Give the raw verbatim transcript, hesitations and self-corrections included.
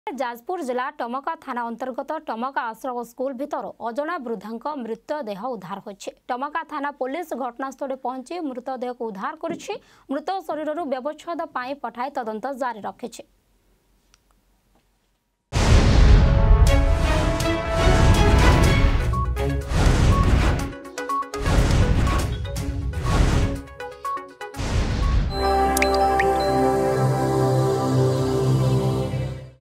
जाजपुर जिला टमका थाना अंतर्गत टमका आश्रम स्कूल भितर अजना वृद्धा मृतदेह उद्धार होछि। टमका थाना पुलिस घटनास्थल पहुंची मृतदेह को उद्धार करिछि। मृत शरीर व्यवच्छेद पठाई तदंत जारी रखिछि।